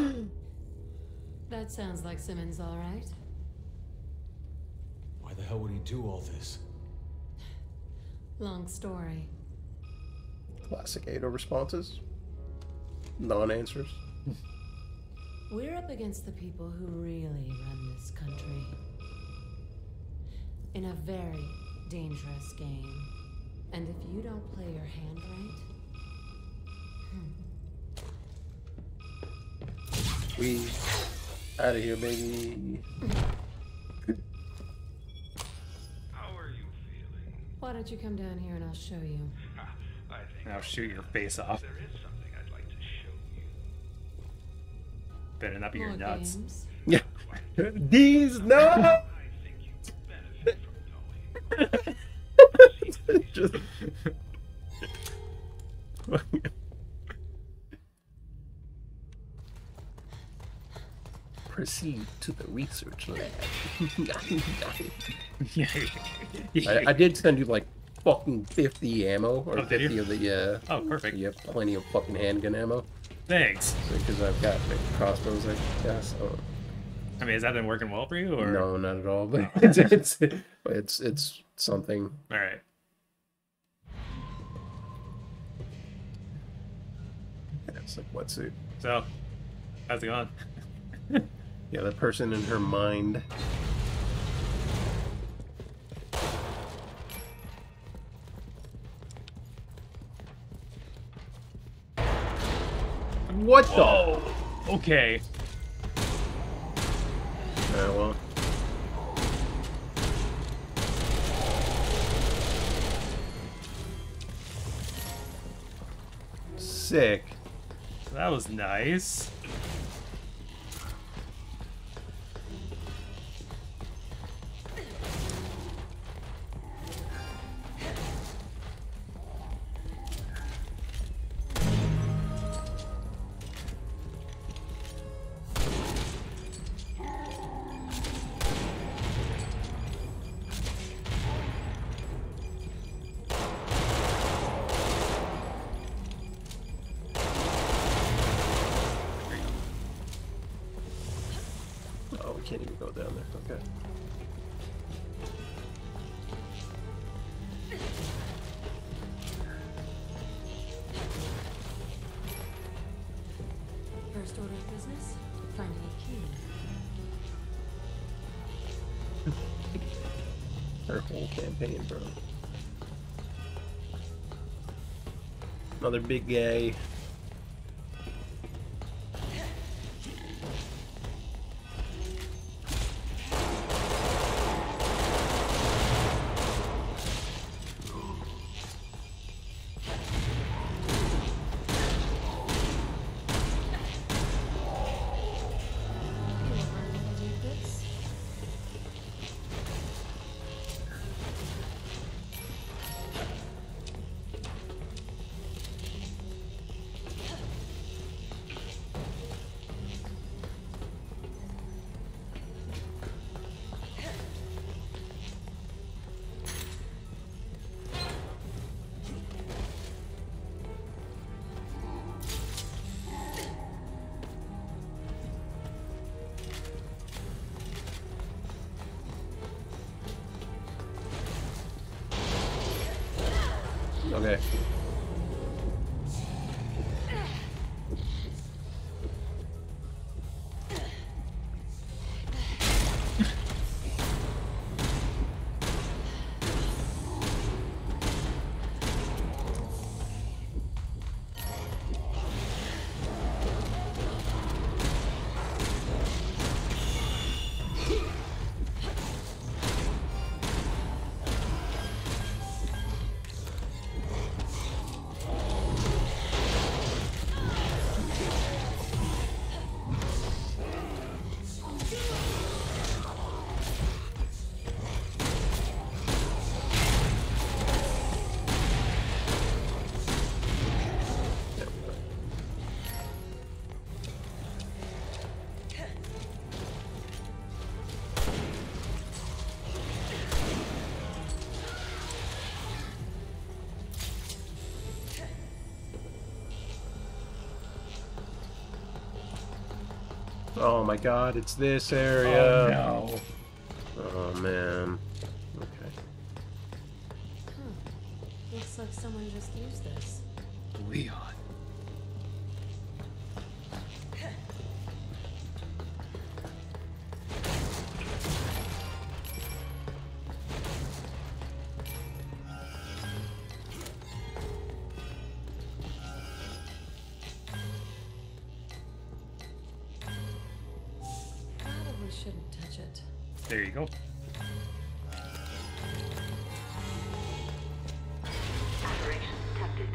That sounds like Simmons, all right. Why the hell would he do all this? Long story. Classic Ada responses. Non-answers. We're up against the people who really run this country. In a very dangerous game. And if you don't play your hand right... Hmm. We out of here, baby. How are you feeling? Why don't you come down here and I'll show you? I think I'll shoot your face off. there is something I'd like to show you. Better not be your More nuts. games? Yeah. These no. I think you benefit from knowing. Just. Proceed to the research lab. Yeah. I, I did send you like fucking fifty ammo, or Oh, did you? fifty of the yeah. Oh, perfect. So you have plenty of fucking handgun ammo. Thanks. Because I've got like, crossbows, I guess. Oh, I mean, has that been working well for you, or? no, not at all. But it's it's it's, it's something. All right. It's like wetsuit. So, how's it going? Yeah, the person in her mind. What the? Oh, okay. Uh, well. Sick. That was nice. can't even go down there. Okay. First order of business, finding a key. Her whole campaign, bro. Another big guy. Okay. Oh my god, it's this area. Oh no. Oh man. Okay. Huh. Looks like someone just used this. Leon. Probably shouldn't touch it. There you go. Operation detected.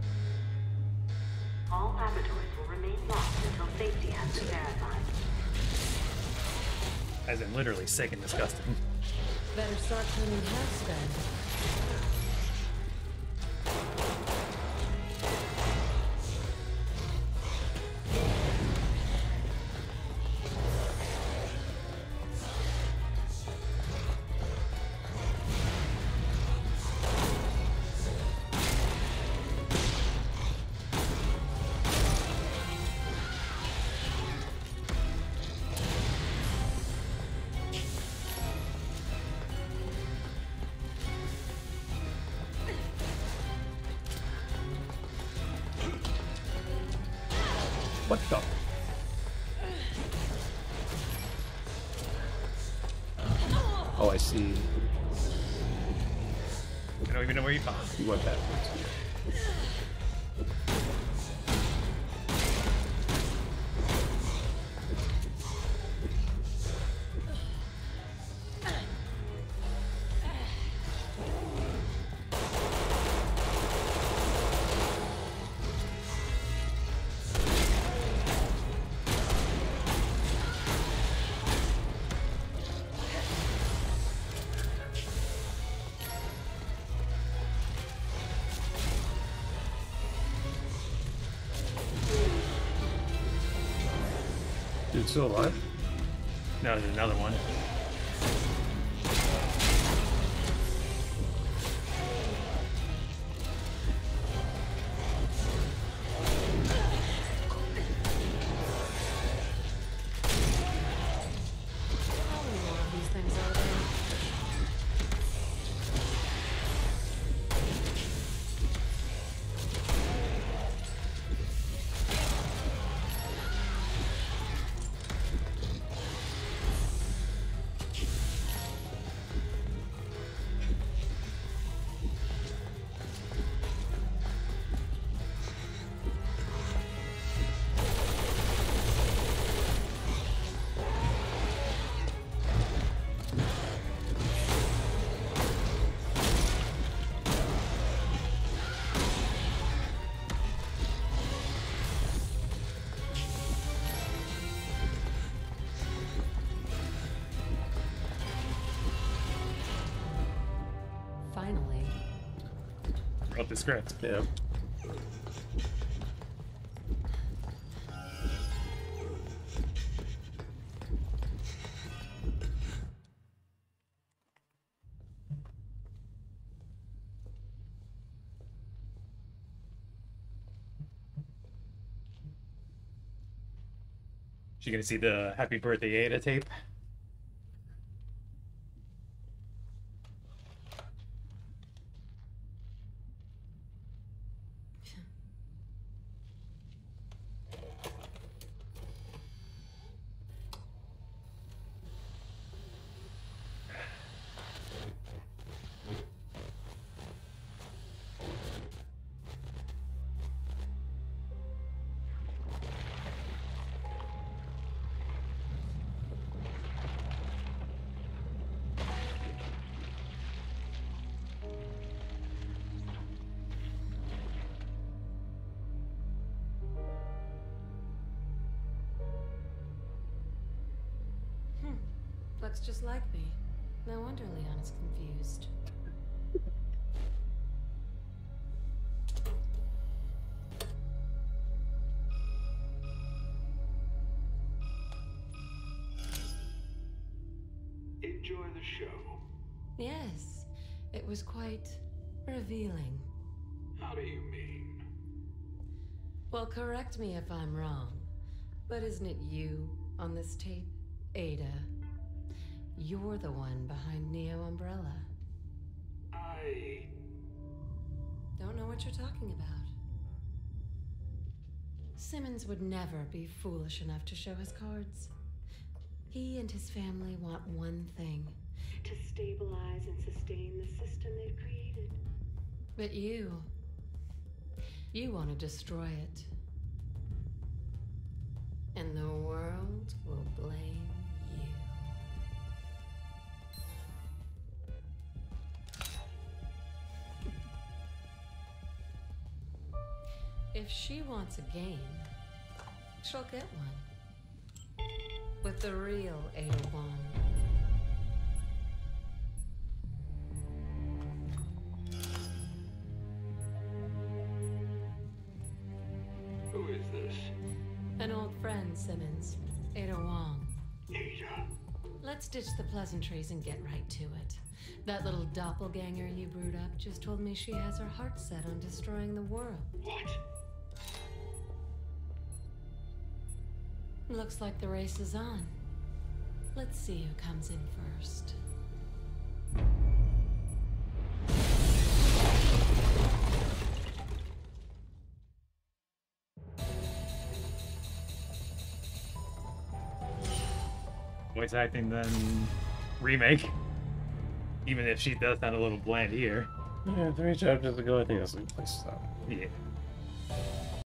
All laboratories will remain locked until safety has been verified. As in literally sick and disgusting. Better start cleaning house then. What the? Oh, I see. I don't even know where you found. You went backwards. Dude, still alive? No, there's another one. wrote the script. Yeah. You gonna see the Happy Birthday Ada tape? Looks just like me. No wonder Leon is confused. Enjoy the show. Yes, it was quite revealing. How do you mean? Well, correct me if I'm wrong, but isn't it you on this tape, Ada? You're the one behind Neo Umbrella. I... Don't know what you're talking about. Simmons would never be foolish enough to show his cards. He and his family want one thing. To stabilize and sustain the system they've created. But you... You want to destroy it. And the world will blame you. If she wants a game, she'll get one. With the real Ada Wong. Who is this? An old friend, Simmons. Ada Wong. Ada. Let's ditch the pleasantries and get right to it. That little doppelganger you brewed up just told me she has her heart set on destroying the world. What? Looks like the race is on. Let's see who comes in first. Voice acting then remake. Even if she does sound a little bland here. Yeah, three chapters ago, I think that's a good place to stop. Yeah.